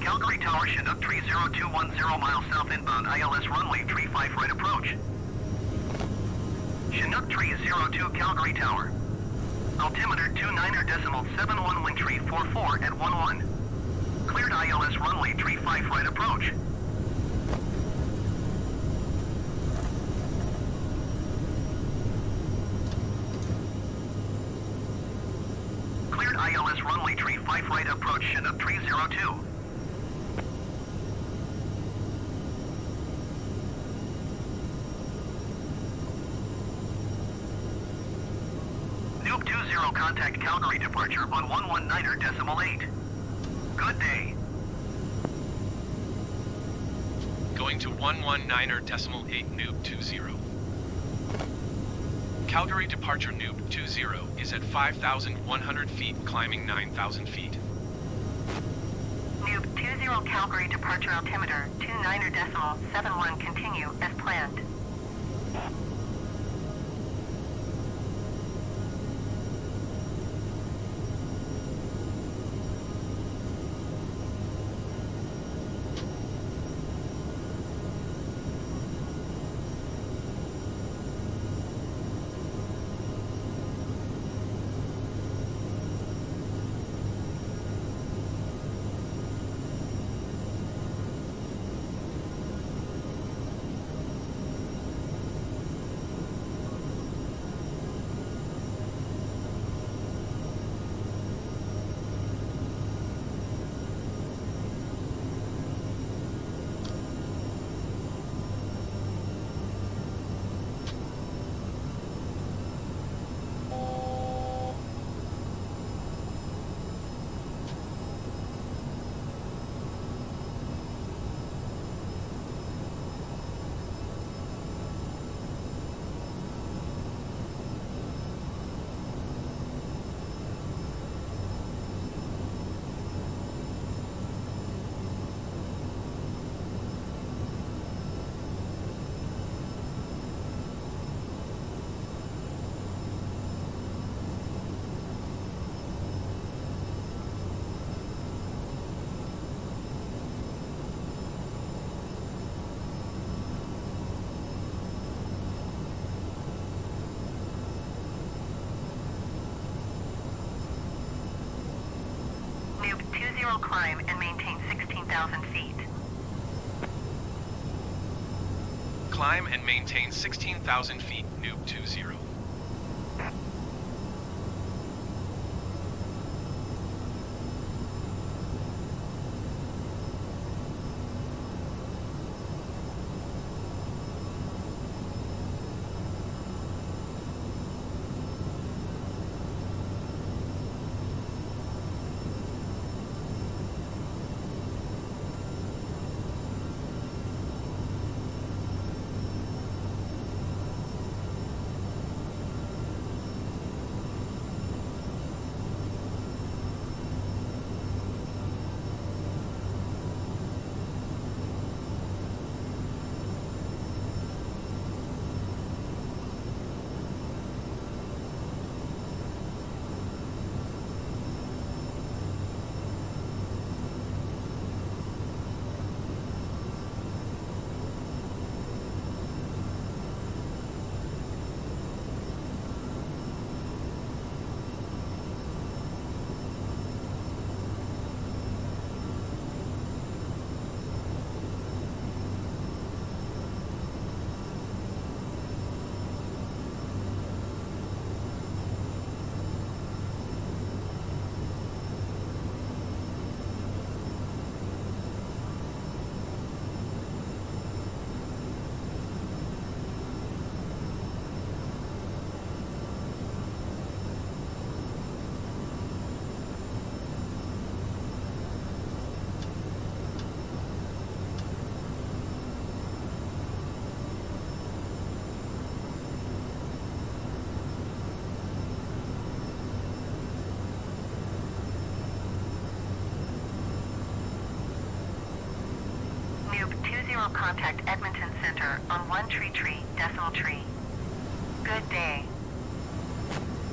Calgary Tower, Chinook 30210 miles south inbound, ILS runway 35 right approach. Chinook 302 Calgary Tower. Altimeter 29.71, wind tree 44 at 11. Cleared ILS runway 35 right approach. Cleared ILS runway 35 right approach, Chinook 302. Noob 20, contact Calgary departure on 119.8. Good day. Going to 119.8 Noob 20. Calgary departure Noob 20 is at 5,100 feet, climbing 9,000 feet. Noob 20 Calgary departure altimeter 29.71, continue as planned. Climb and maintain 16,000 feet. Climb and maintain 16,000 feet, Noob 20. Contact Edmonton Center on 1 tree, decimal tree. Good day.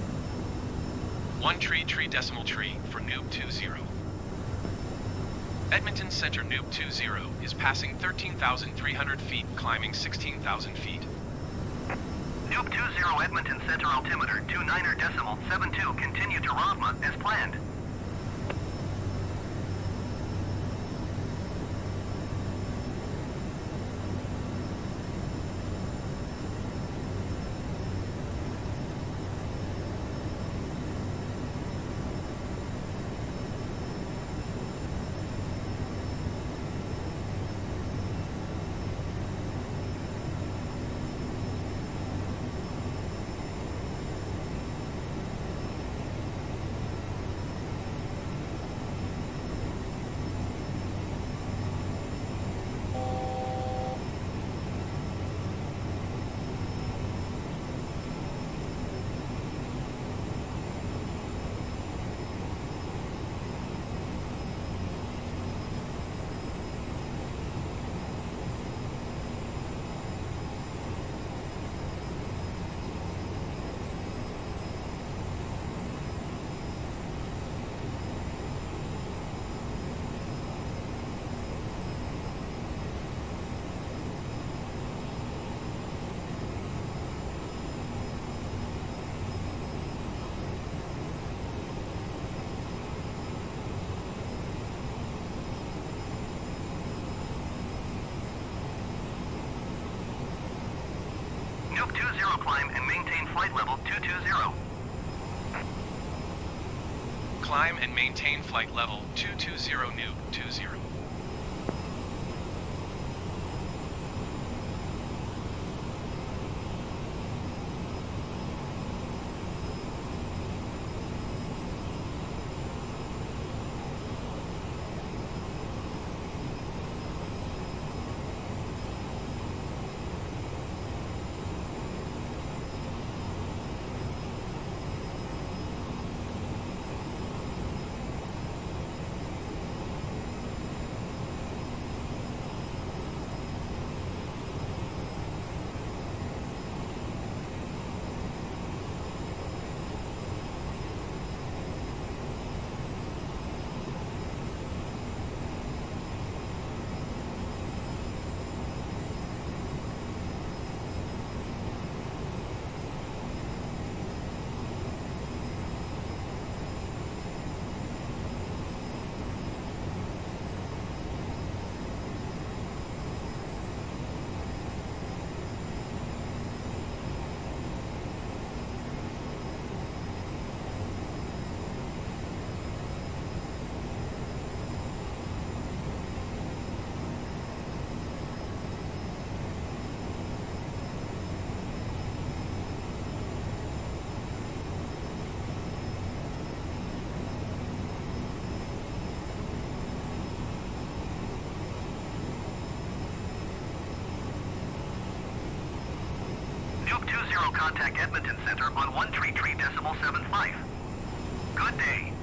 1 tree, decimal tree for Noob 20. Edmonton Center Noob 20 is passing 13,300 feet, climbing 16,000 feet. Noob 20 Edmonton Center altimeter 29.72, continue to Ravma as planned. Noob 20 climb and maintain flight level 220. Climb and maintain flight level 220 Noob 20. Noob 20 contact Edmonton Center on 133.75. Good day.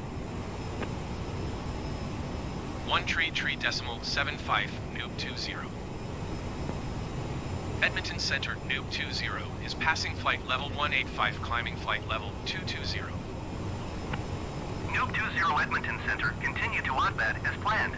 133.75 Noob 20. Edmonton Center Noob 20 is passing flight level 185, climbing flight level 220. Noob 20 Edmonton Center, continue to Oddbad as planned.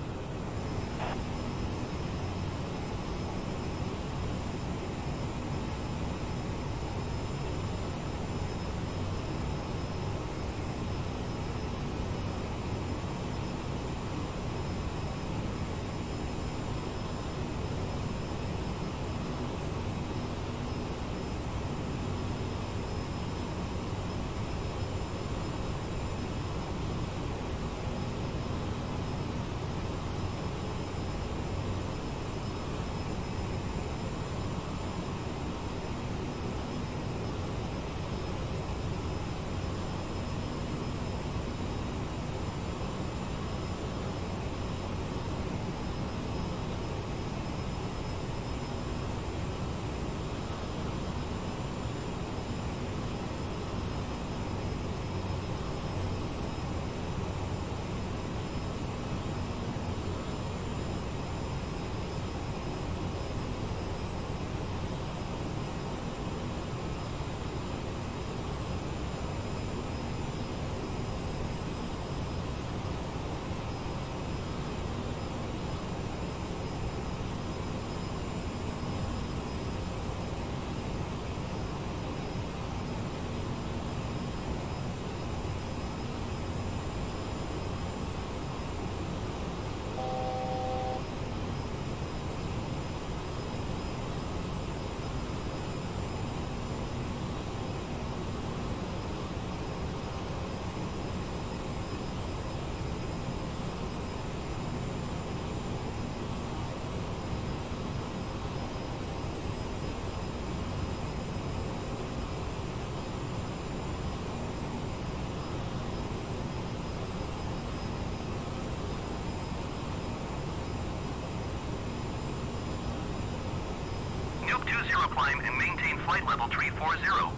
climb and maintain flight level 340.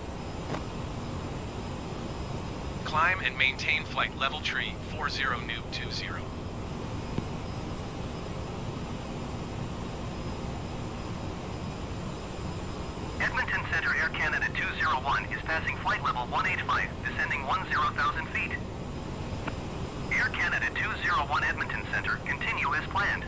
Climb and maintain flight level tree 40 noob 20. Edmonton Center Air Canada 201 is passing flight level 185, descending 10,000 feet. Air Canada 201 Edmonton Center, continue as planned.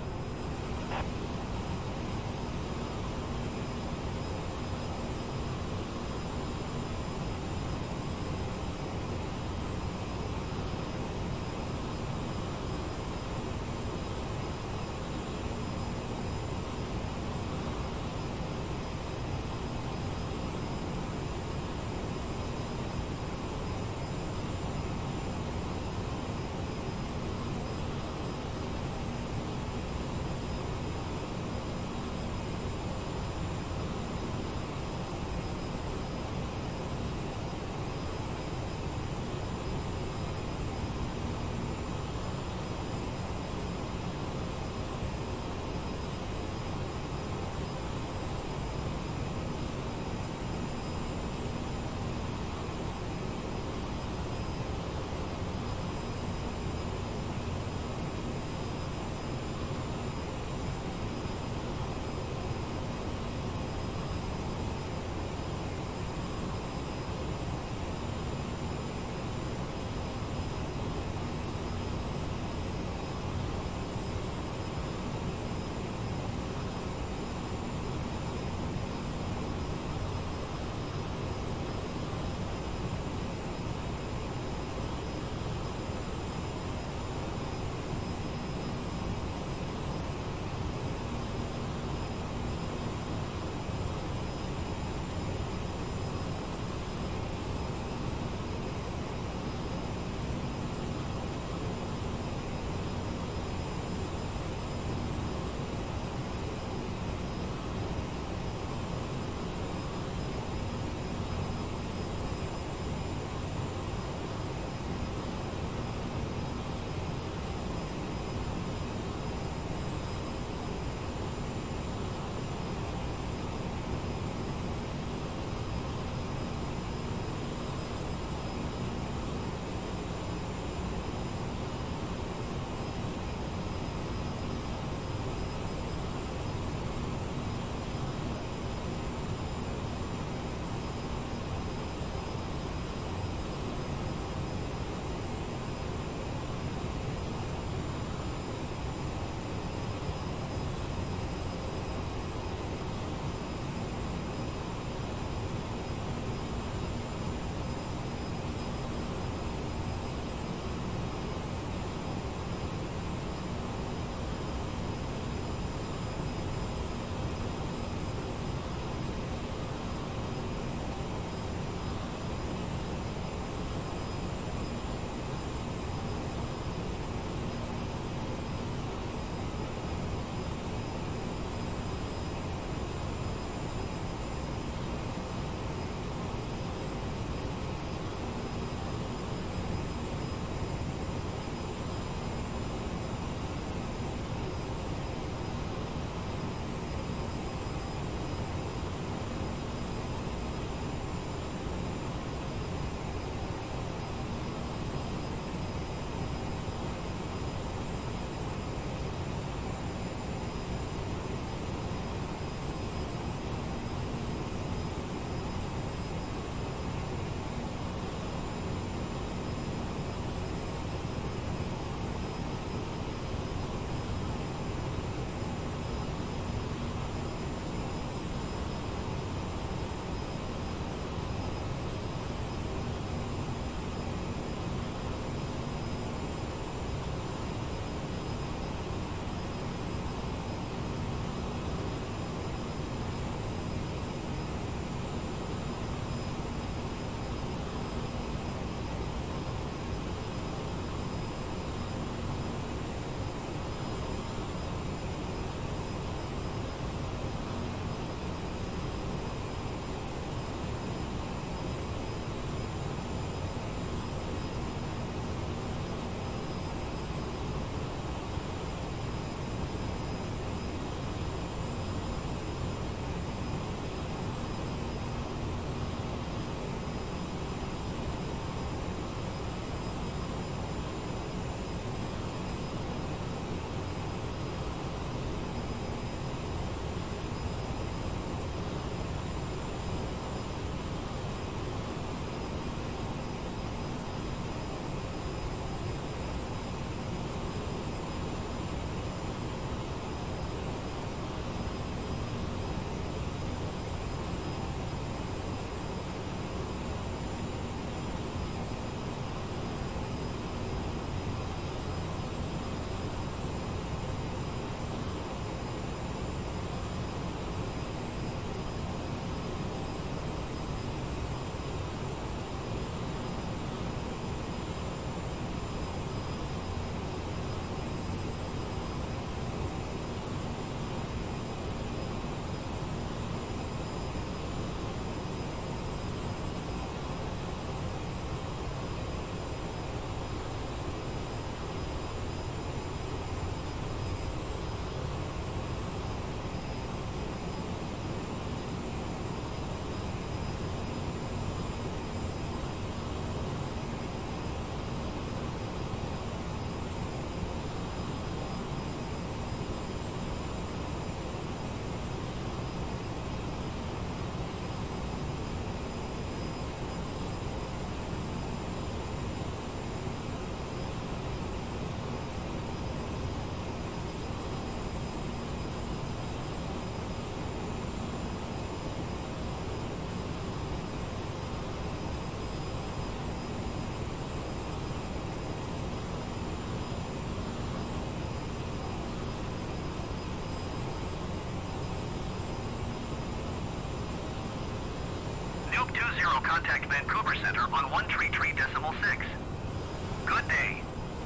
contact Vancouver Center on 133.6. Good day.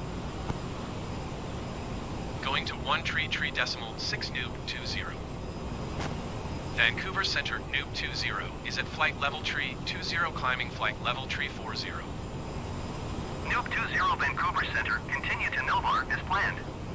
Going to 133.6 noob 20. Vancouver Center noob 20 is at flight level tree 20 climbing flight level tree 40. Noob 20 Vancouver Center, continue to Novar as planned.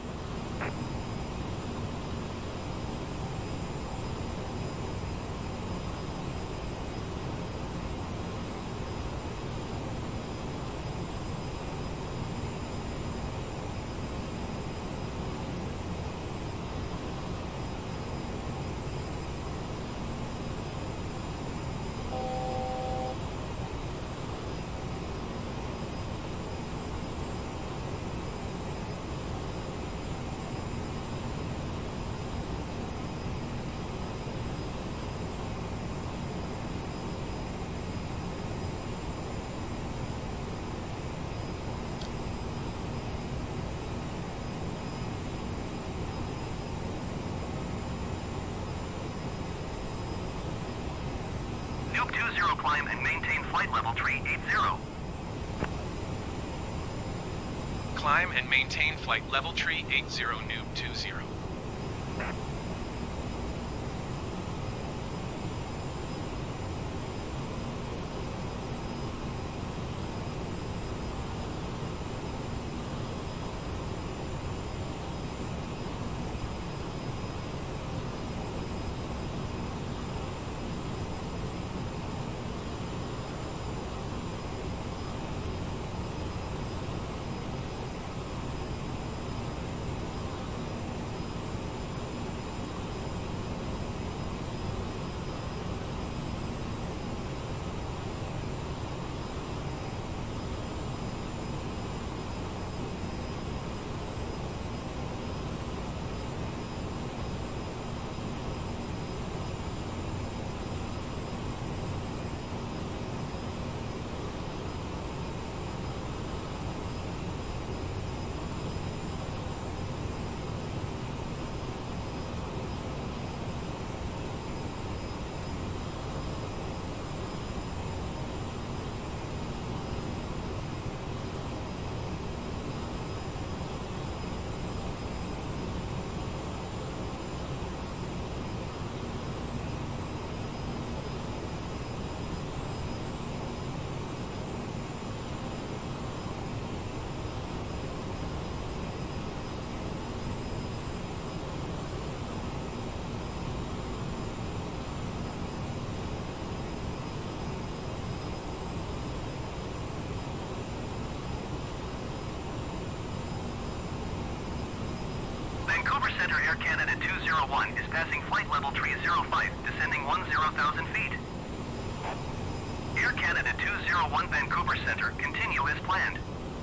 Noob 20 climb and maintain flight level tree 80. Climb and maintain flight level tree 80 noob 20. Vancouver Center Air Canada 201 is passing flight level 305, descending 10,000 feet. Air Canada 201 Vancouver Center, continue as planned.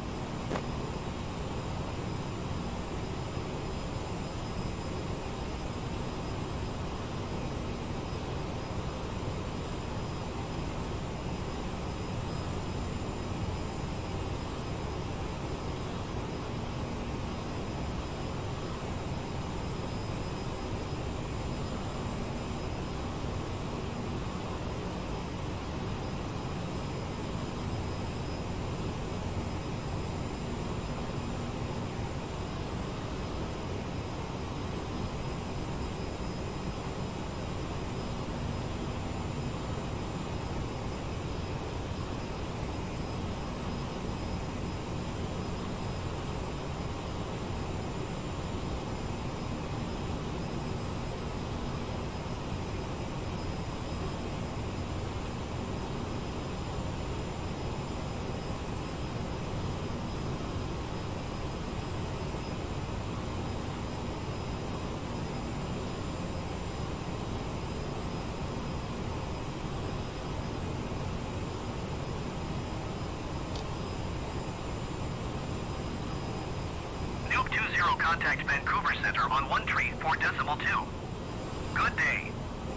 Noob 20 contact Vancouver Center on 134.2. Good day.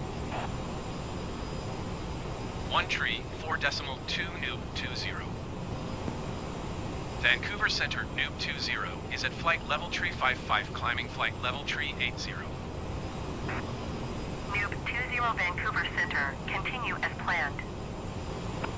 134.2 noob 20. Vancouver Center noob 20 is at flight level tree 55 climbing flight level tree 80. Noob 20 Vancouver Center, continue as planned.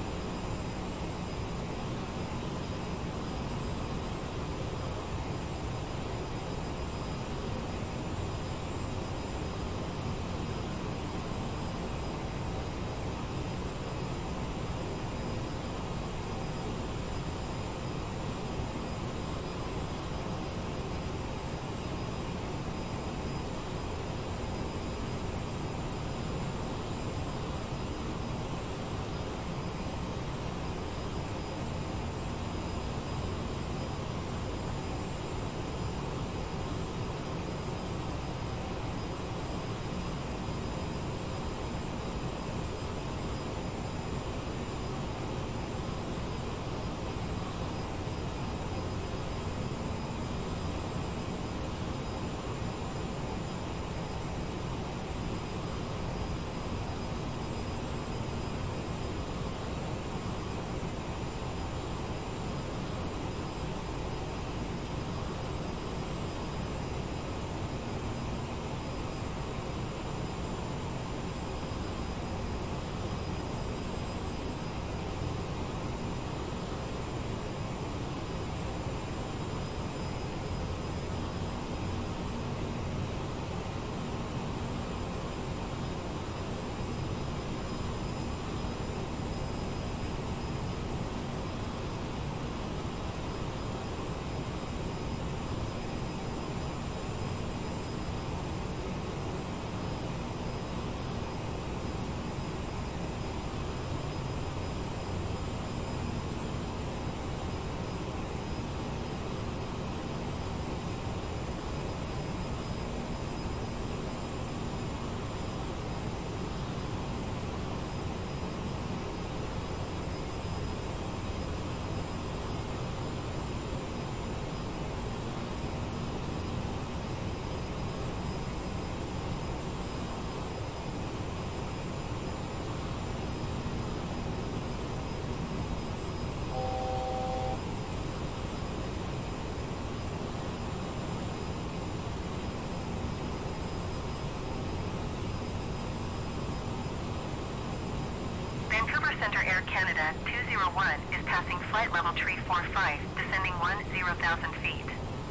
Center Air Canada 201 is passing flight level 345, descending 10,000 feet.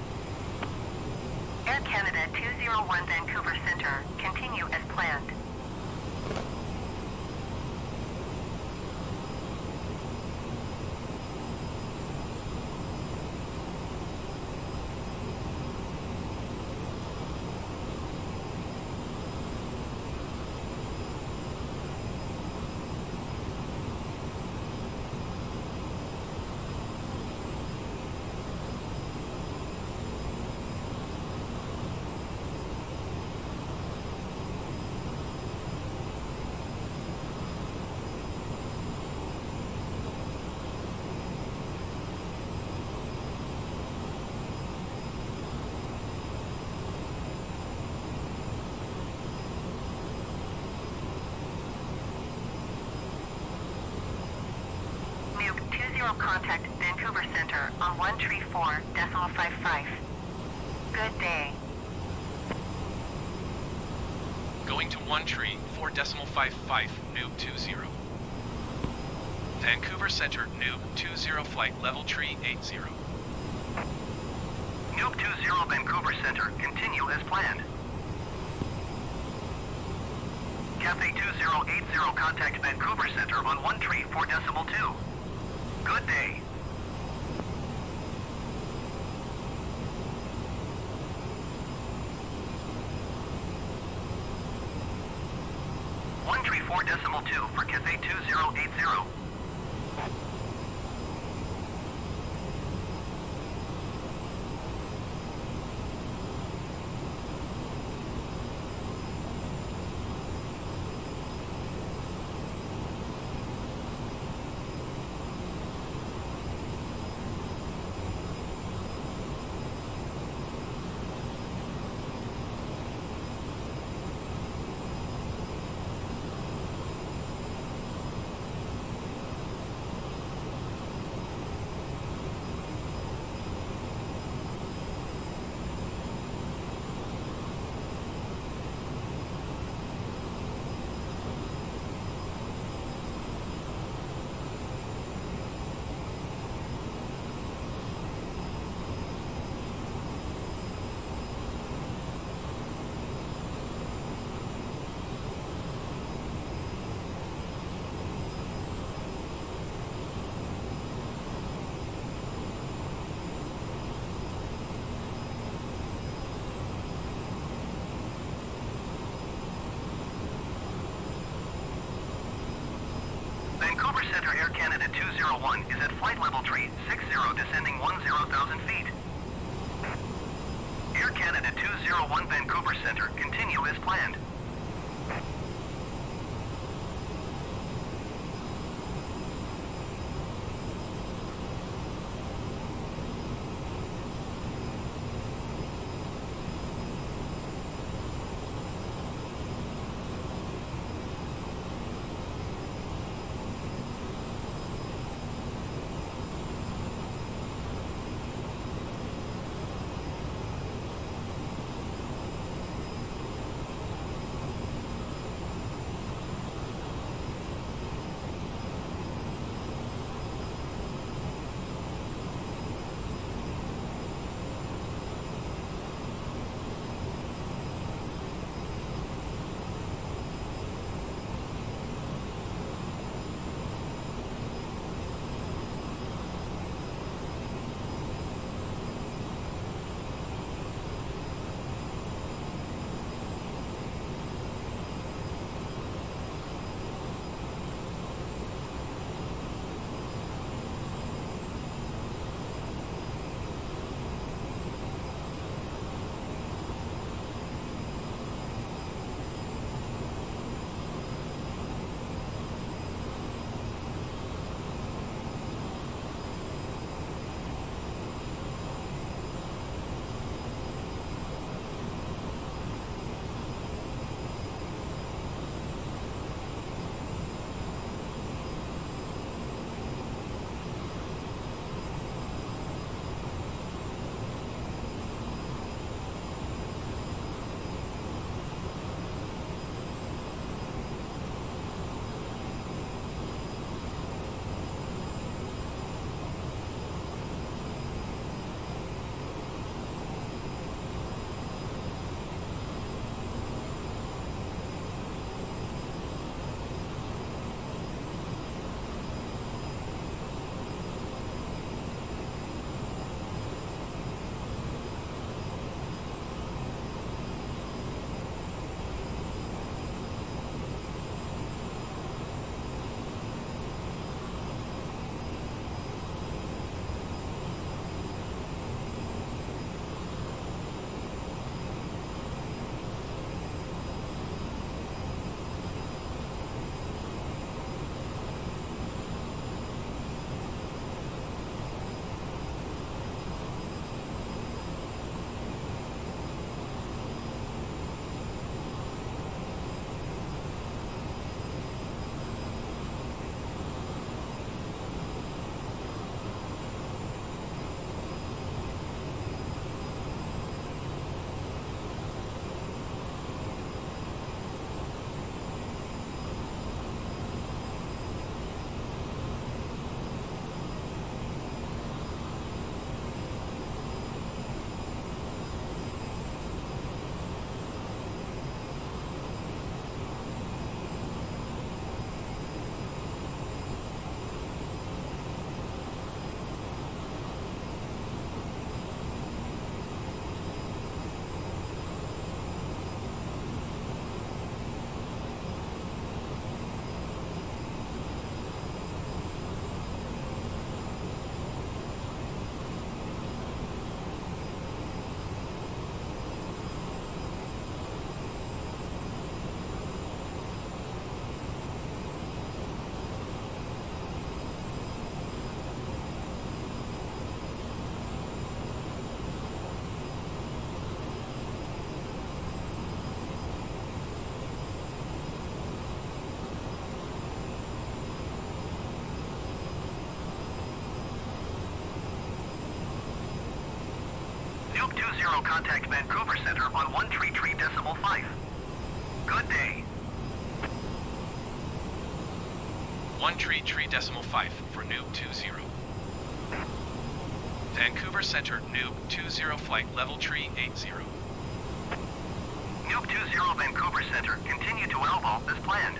Air Canada 201 Vancouver Center, continue as planned. Contact Vancouver Center on 134.55. Good day. Going to 134.55, Noob 20. Vancouver Center, Noob 20, flight level 380. Noob 20 Vancouver Center, continue as planned. Cathay 2080, contact Vancouver Center on 134.2. Good day. .2 for Cathay 2080. Vancouver Center Air Canada 201 is at flight level 360, descending 10,000 feet. Air Canada 201 Vancouver Center, continue as planned. Nuke 20, contact Vancouver Center on 133.5. Good day. 133.5 for Nuke 20. Vancouver Center, Nuke 20, flight level tree 80. Nuke 20, Vancouver Center, continue to elbow as planned.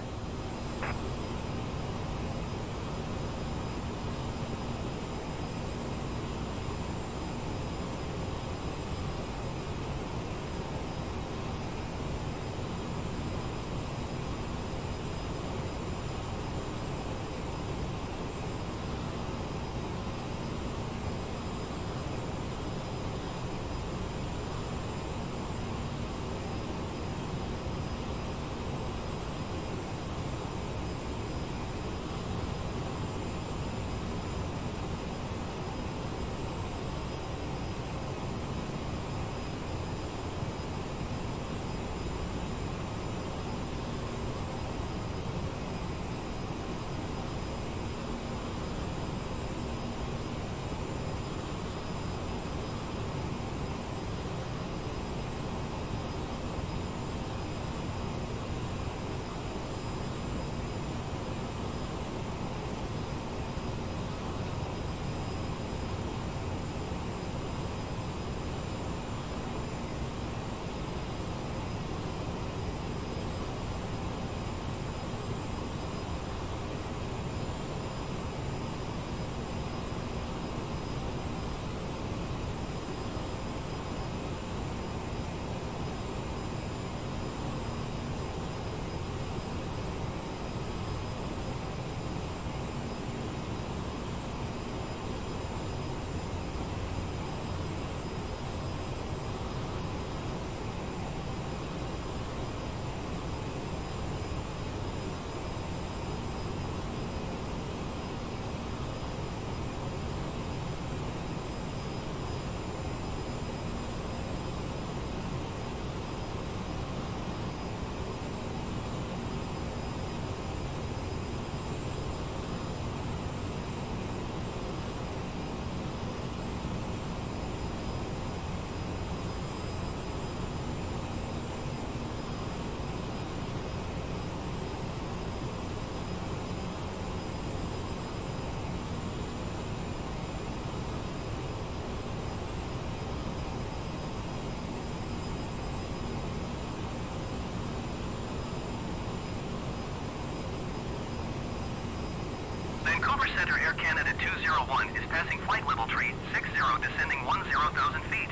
Vancouver Center Air Canada 201 is passing flight level tree 60, descending 10,000 feet.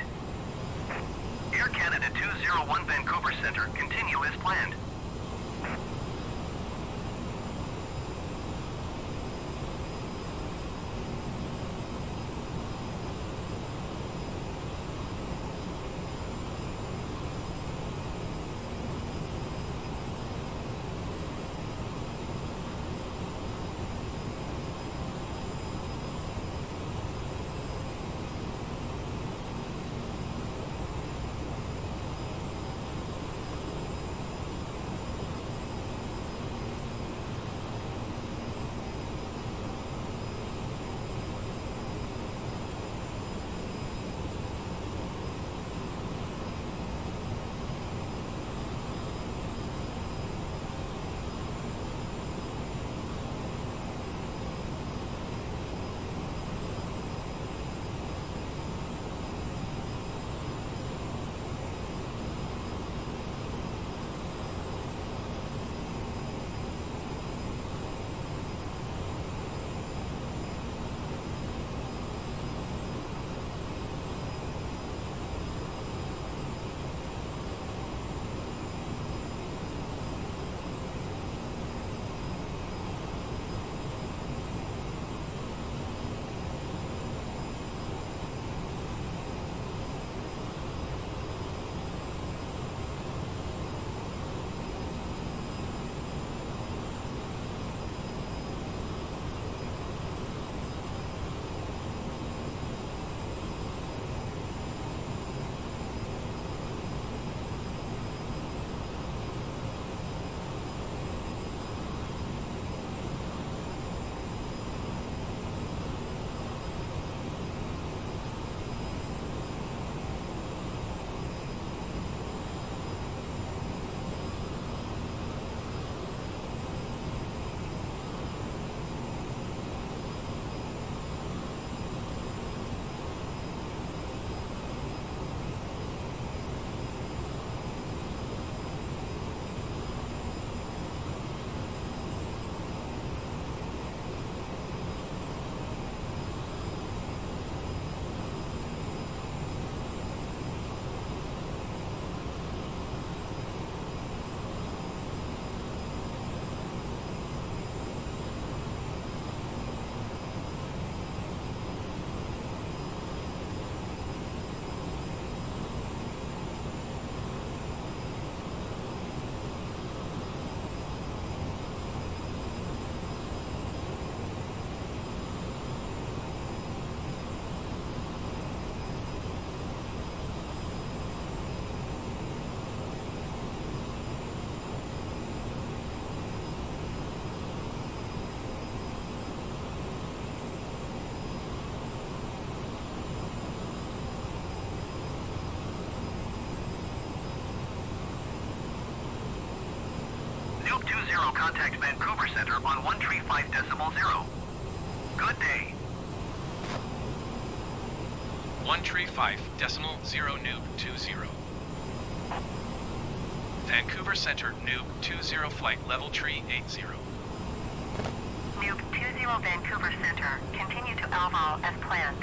Air Canada 201 Vancouver Center, continue as planned. contact Vancouver Center on 135.0. Good day. 135.0 Noob 20. Vancouver Center Noob 20 flight level tree 80. Noob 20 Vancouver Center, continue to Alval as planned.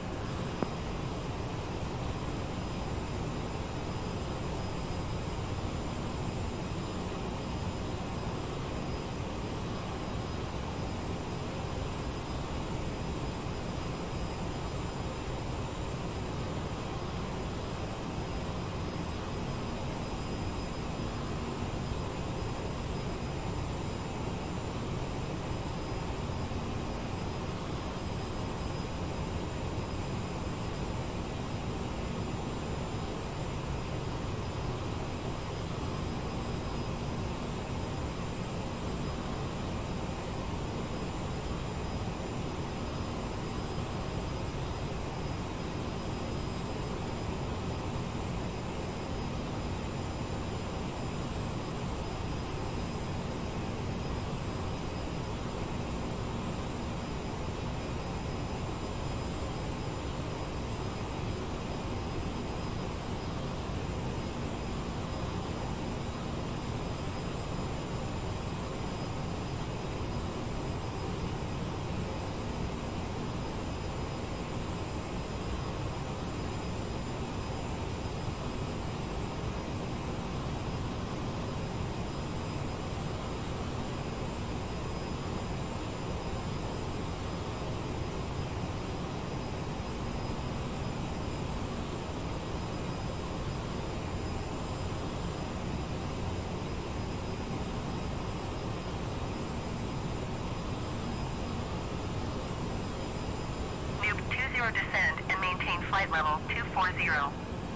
Descend and maintain flight level 240.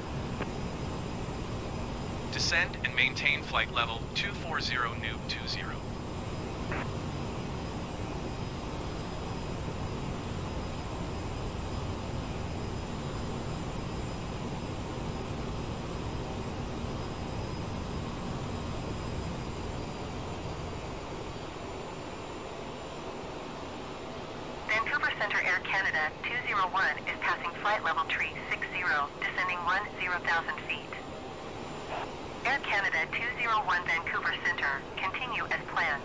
Descend and maintain flight level 240 Noob 20. Vancouver Center Air Canada 201 is passing flight level tree 60, descending 10,000 feet. Air Canada 201 Vancouver Center, continue as planned.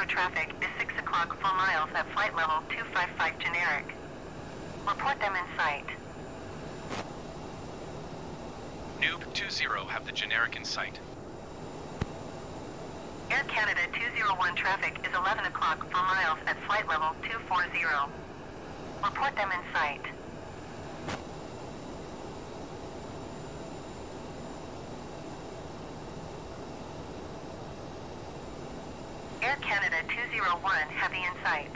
traffic is 6 o'clock 4 miles at flight level 255 generic. Report them in sight. Noob 20 have the generic in sight. Air Canada 201 traffic is 11 o'clock 4 miles at flight level 240. Report them in sight. Air Canada 201 heavy in sight.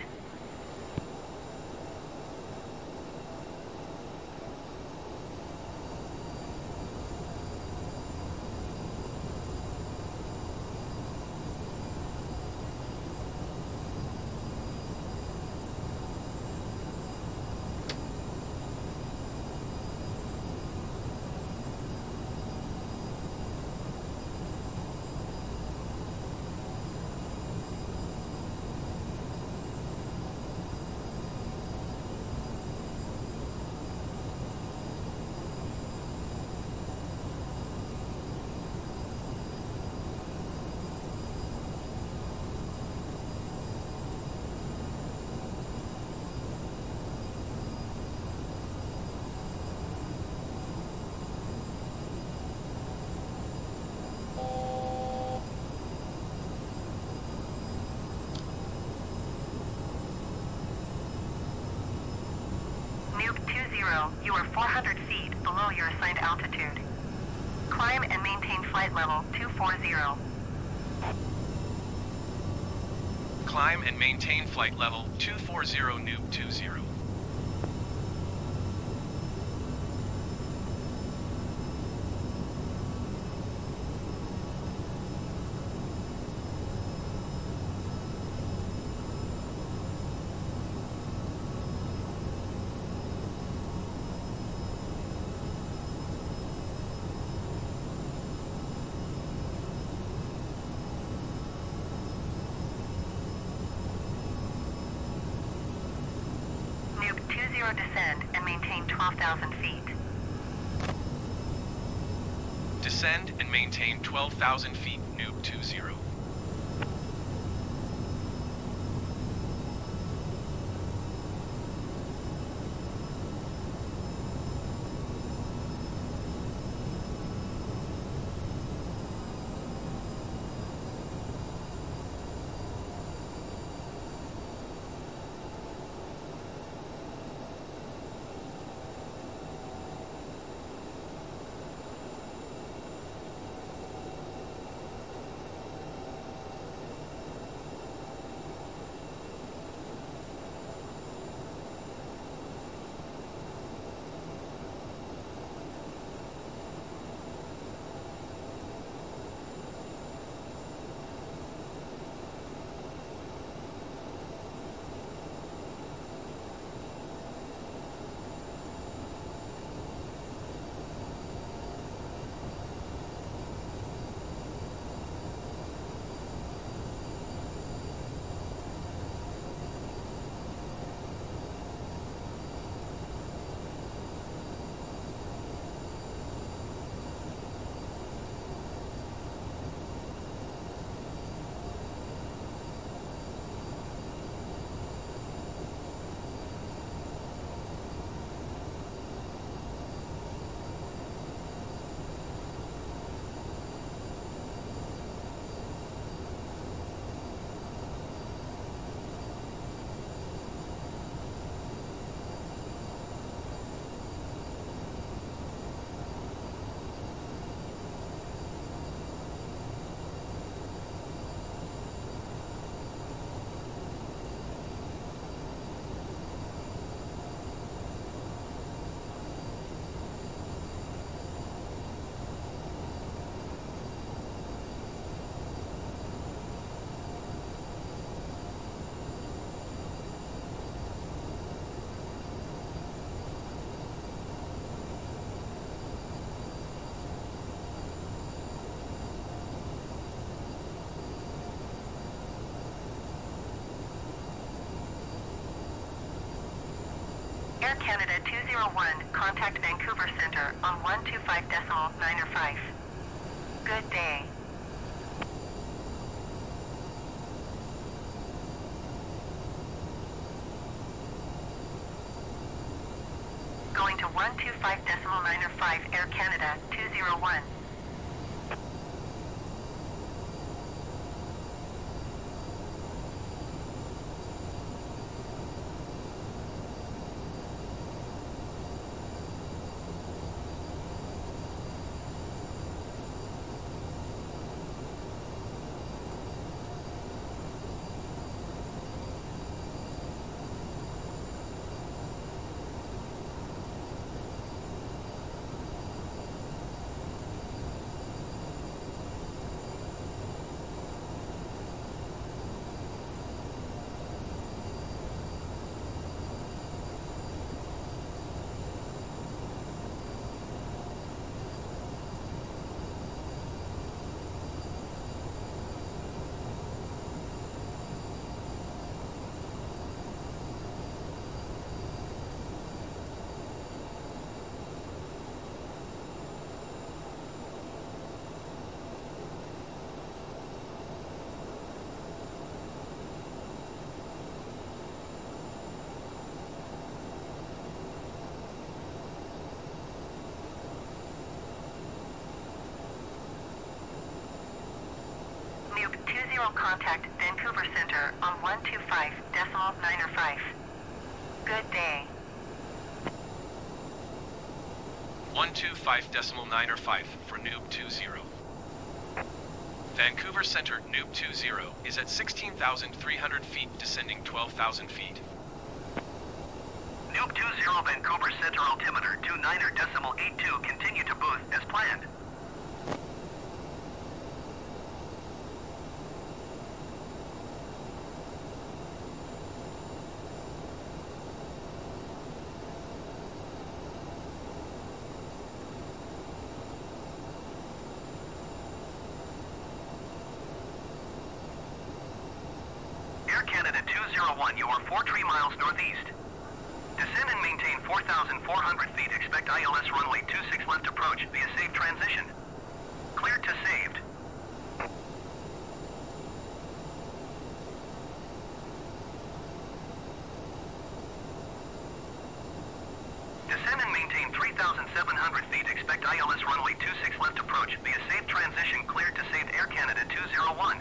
You are 400 feet below your assigned altitude. Climb and maintain flight level 240. Climb and maintain flight level 240 Noob 20. Descend and maintain 12,000 feet. Descend and maintain 12,000 feet, Noob 20. Air Canada 201, contact Vancouver Center on 125.905. Good day. to 125.905 Air Canada 201. Nuke 20 contact Vancouver Center on 125.905. Good day. 125.905 for Noob 20. Vancouver Center Noob 20 is at 16,300 feet, descending 12,000 feet. Noob 20 Vancouver Center altimeter 29.82 continue to boost as planned. Air Canada 201, you are 43 miles northeast. Descend and maintain 4,400 feet. Expect ILS runway 26 left approach via safe transition. Cleared to saved. Descend and maintain 3,700 feet. Expect ILS runway 26 left approach via safe transition. Cleared to saved Air Canada 201.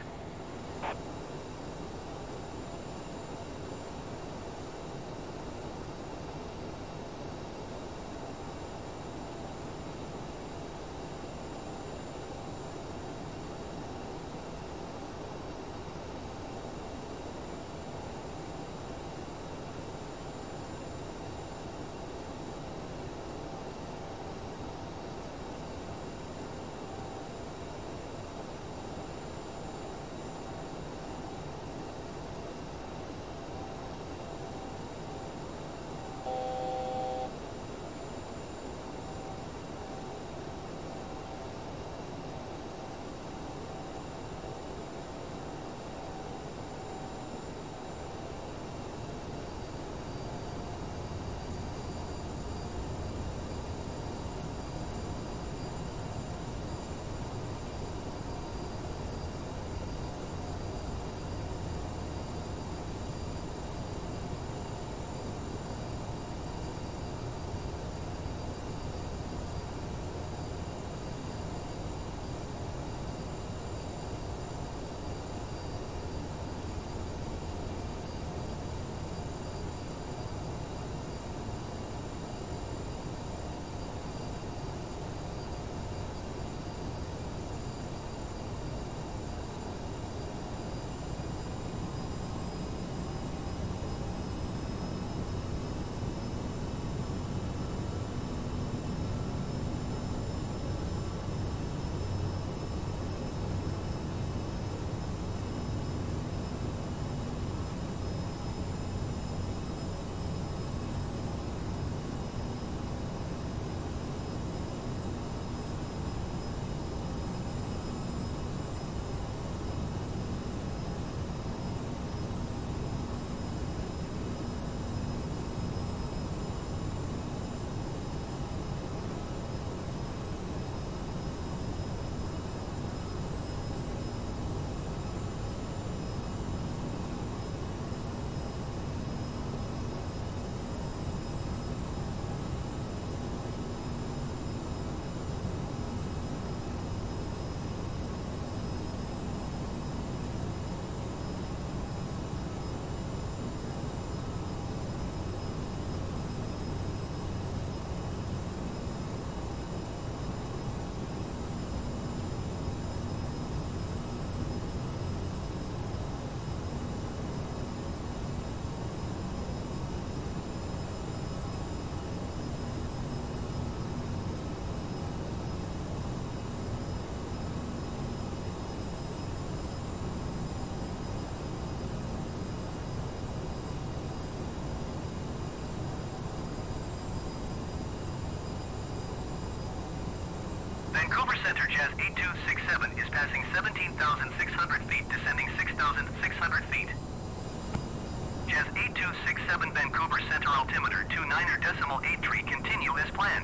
Vancouver Center, Jazz 8267 is passing 17,600 feet, descending 6,600 feet. Jazz 8267 Vancouver Center altimeter 29.83, continue as planned.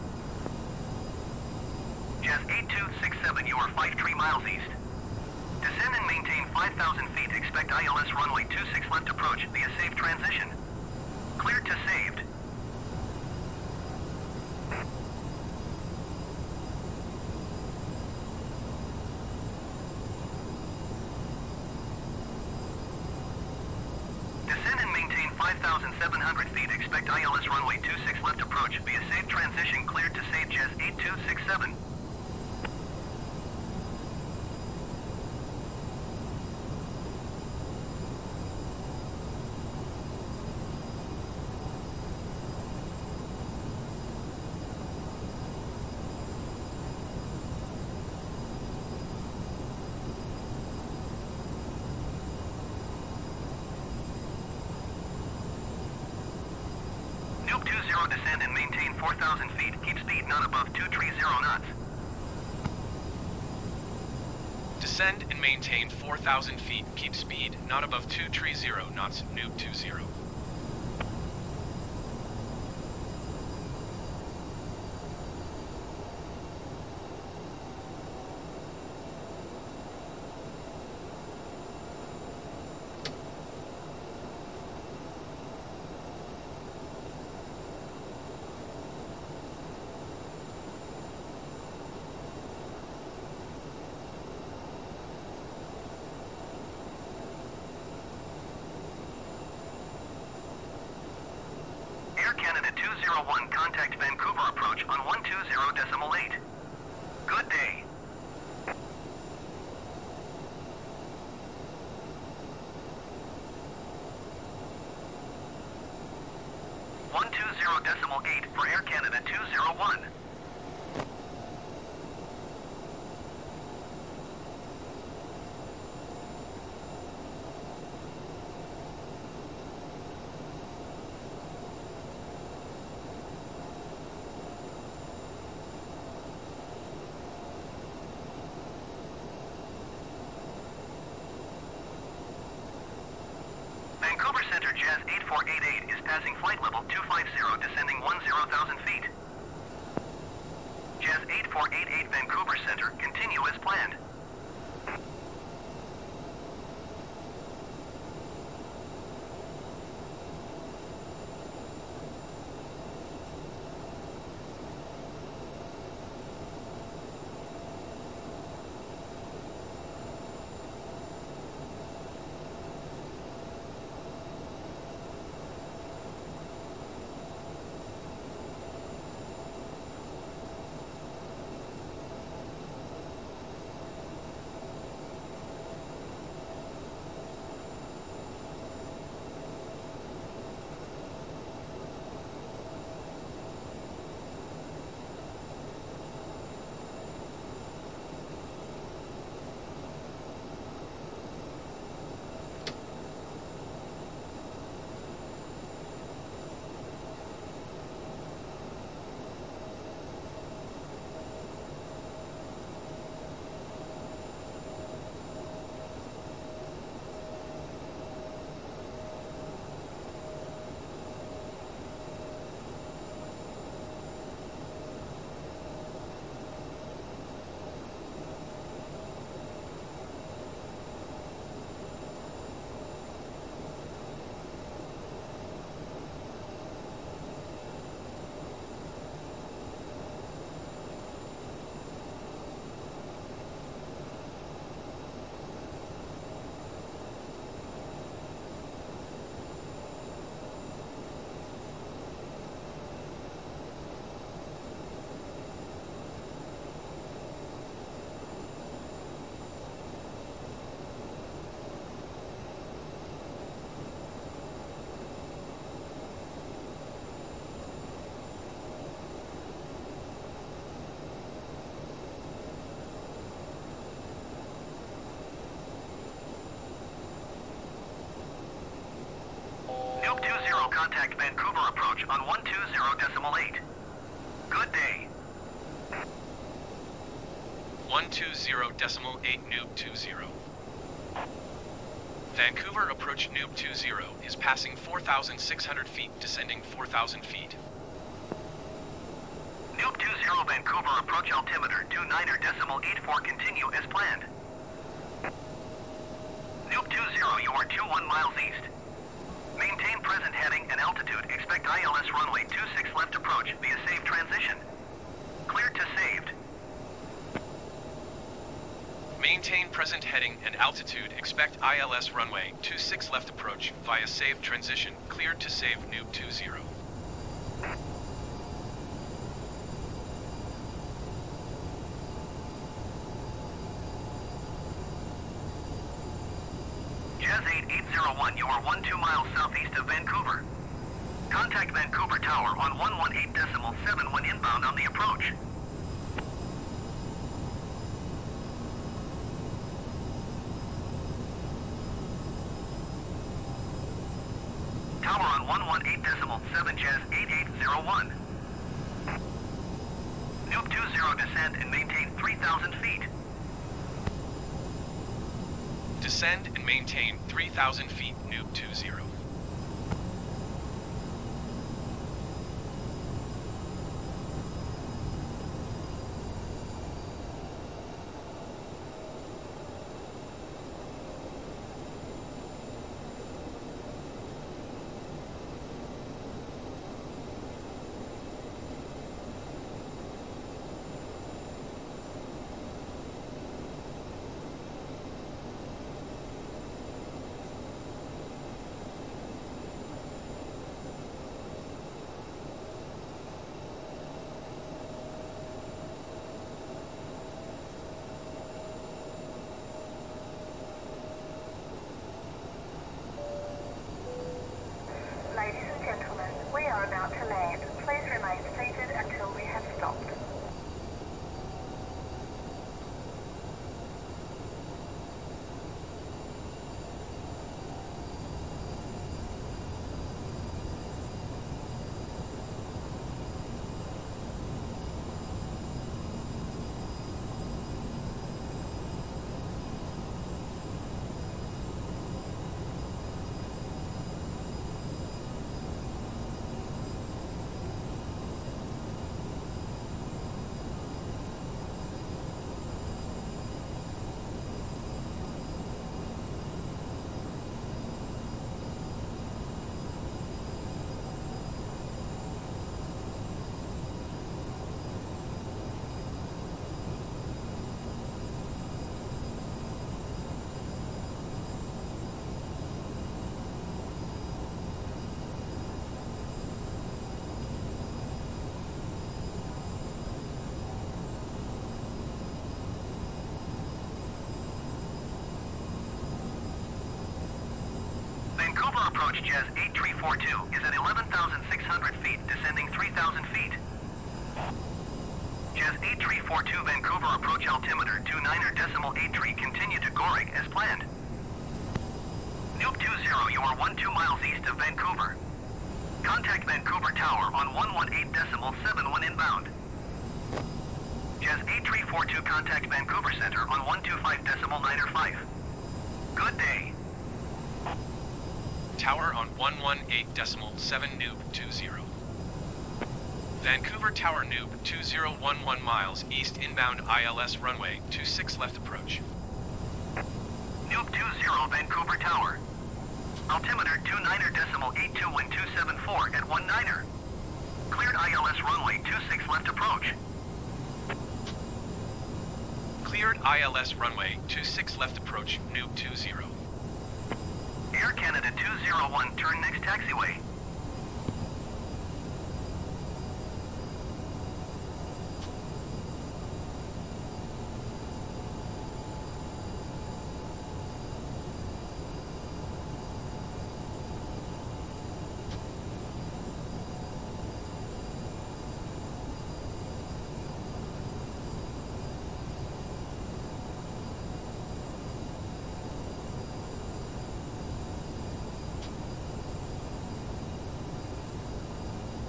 Jazz 8267, you are 53 miles east. Descend and maintain 5,000 feet, expect ILS runway 26 left approach via safe transition. Clear to saved. Descend and maintain 5,700 feet, expect ILS runway 26 left approach via safe transition, cleared to save Jazz 8267. Nuke 20, descend and maintain 4,000 feet. Keep speed not above 230 knots. Descend and maintain 4,000 feet. Keep speed not above 230 knots. Nuke 20. Air Canada 201, contact Vancouver approach on 120.8. Good day. .8 for Air Canada 201. Vancouver Center, Jazz 8488 is passing flight level 250, descending 10,000 feet. Jazz 8488 Vancouver Center, continue as planned. Nuke 20, contact Vancouver approach on 120.8. Good day. 120.8 Noob 20. Vancouver approach Noob 20 is passing 4,600 feet, descending 4,000 feet. Noob 20 Vancouver approach altimeter 29.84 continue as planned. Noob 20, you are 21 miles east. Maintain present heading and altitude. Expect ILS runway 26 left approach via safe transition. Cleared to saved. Maintain present heading and altitude. Expect ILS runway 26 left approach via safe transition. Cleared to save Noob 20. Jazz 8801, you are 12 miles southeast of Vancouver. Contact Vancouver Tower on 118.7 when inbound on the approach. Tower on 118.7 Jazz 8801. Noob 20 descend and maintain 3,000 feet. Descend and maintain 3,000 feet, Noob 20. Ladies and gentlemen, we are about to land. Please remain seated until we have stopped. Vancouver approach Jazz 8342 is at 11,600 feet, descending 3,000 feet. Jazz 8342 Vancouver approach altimeter 29.83 continue to Gorig as planned. Noob 20, you are 12 miles east of Vancouver. Contact Vancouver Tower on 118.7 when inbound. Jazz 8342 contact Vancouver Center on 125.95. Good day. Tower on 118.7 Noob 20. Vancouver Tower Noob 2011 miles east inbound ILS runway 26 left approach. Noob 20 Vancouver Tower. Altimeter 29.82 when 274 at 19er. Cleared ILS runway 26 left approach. Cleared ILS runway 26 left approach Noob 20. Air Canada 201 turn next taxiway.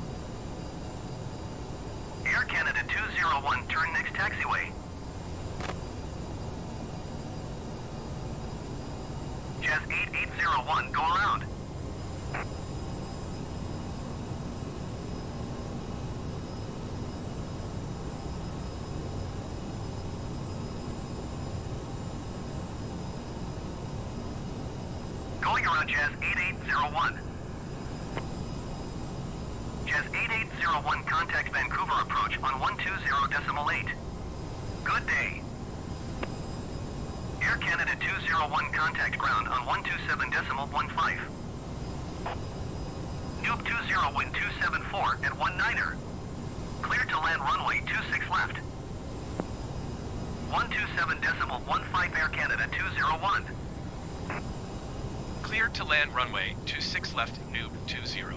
Air Canada 201 turn next taxiway. Jazz 8801, go around. Going around Jazz 8801. Jazz 8801, contact Vancouver approach on 120.8. Good day. Air Canada 201, contact ground on 127.15. Noob 20, wind 274 at 19er. Clear to land runway 26 left. 127.15 Air Canada 201. Clear to land runway 26 left, Noob 20.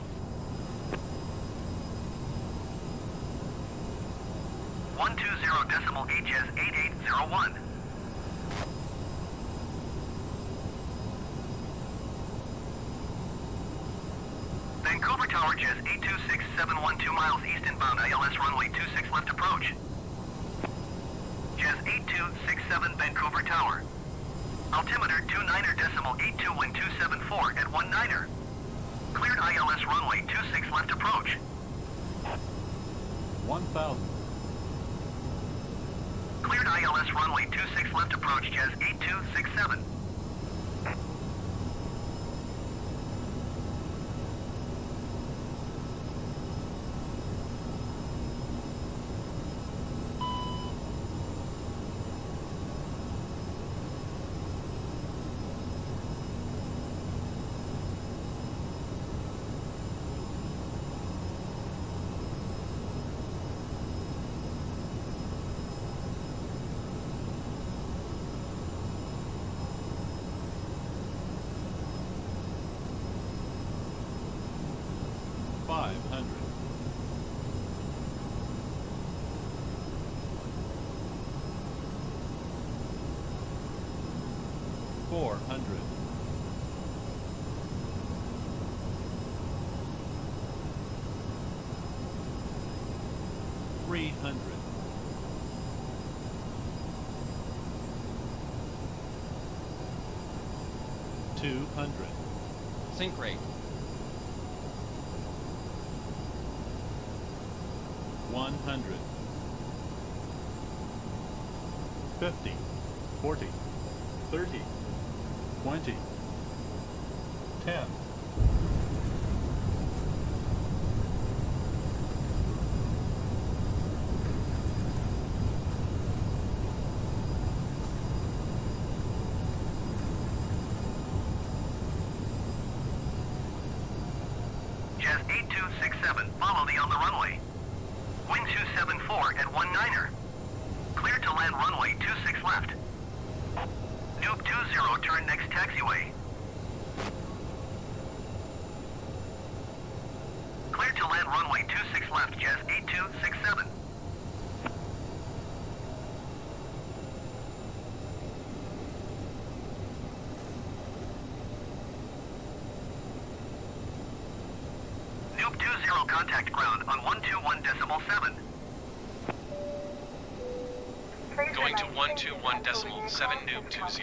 120.8 Jazz 8801. Vancouver Tower, Jazz 826712 miles east inbound, ILS runway 26 left approach. Jazz 8267 Vancouver Tower. Altimeter 29er.82, wind 274 at 19er. Cleared ILS runway 26 left approach. 1000. Cleared ILS runway 26 left approach, Jazz 8267. Sync rate. 100. 50. 40. 30. 20. 10. Jazz 8267, follow me on the runway. Wind 274 at 19er. Clear to land runway 26 left. Noob 20, turn next taxiway. Clear to land runway 26 left, Jazz 8267. Noob 20, contact ground on 121.7. Going to 121.7, Noob 20.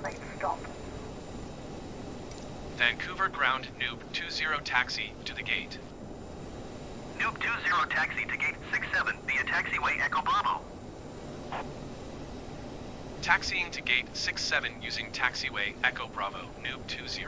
Vancouver ground, Noob 20, taxi to the gate. Noob 20, taxi to gate 67 via taxiway Echo Bravo. Taxiing to gate 67 using taxiway Echo Bravo, Noob 20.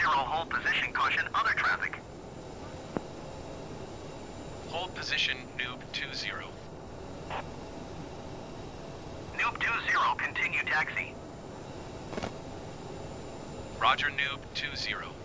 hold position, caution other traffic. Hold position, Noob 20. Noob 20, continue taxi. Roger, Noob 20.